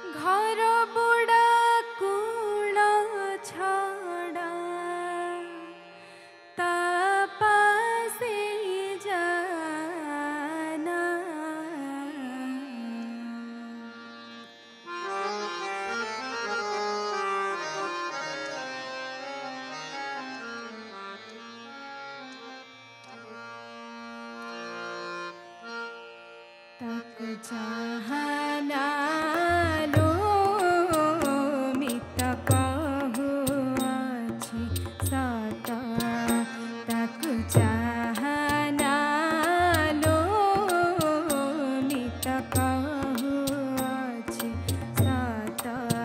घर बुढ़ा कूल छड़ा तापासे जाना तक चाहना लो मित कहुआछि सत तक चाहना लो मित कहुआछि सत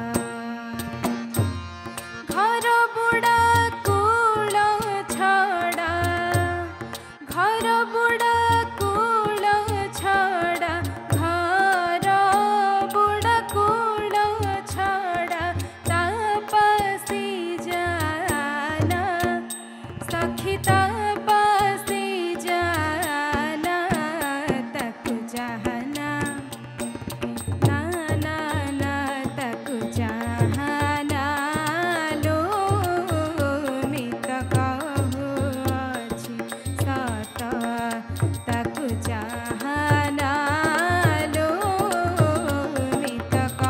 घर बुढ़ा कूल छड़ा घर बुढ़ा कूल छड़ा घर बुढ़ा कूल छड़ा तापसी जाना सखी तापसी जाना तक चाहना ना ना ना तक चाहना लो मित कहुआछि सत तक चाहना लो मित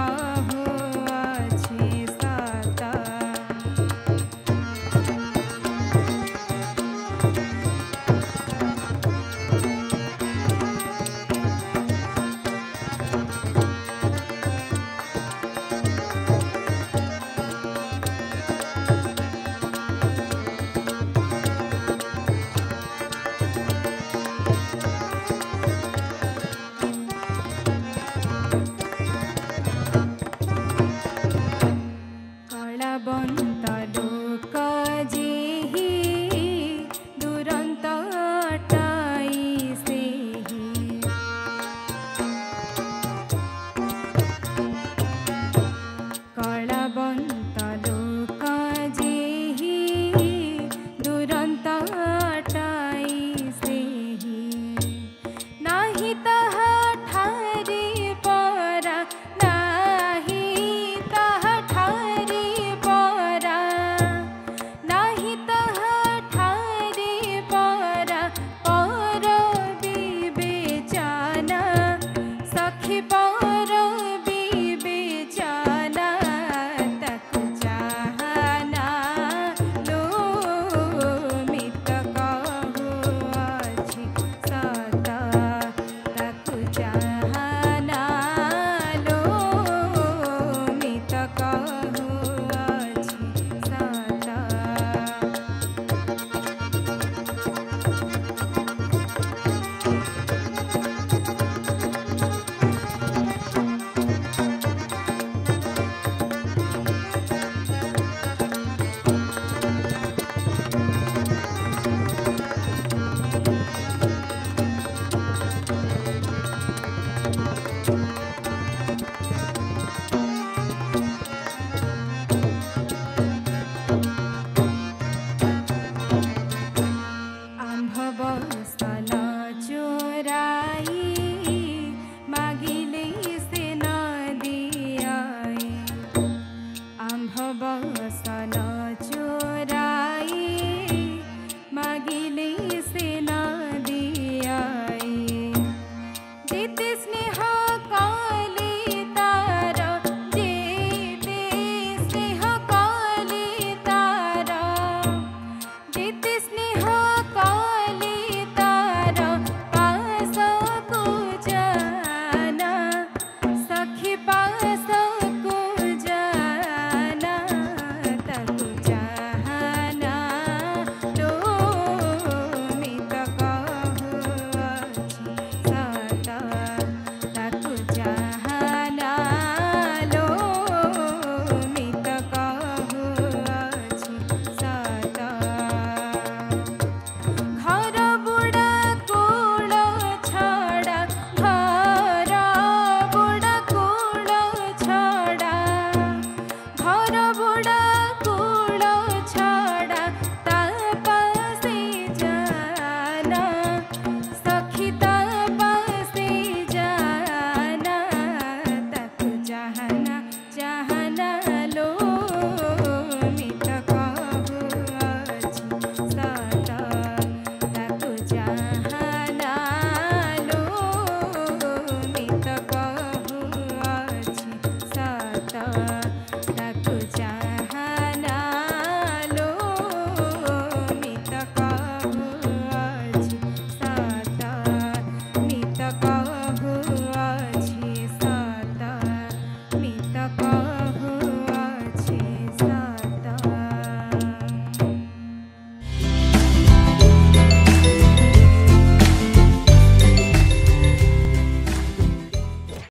कहुआछि सत कलाबंत लोक जेहि दुरंत टाई सेहि कलाबंत लोक जेहि दुरंत टाई सेहि नाही तहा ठारी परा नाही तहा ठारी परा नाही तहा ठारी परा पर विवेचना सखी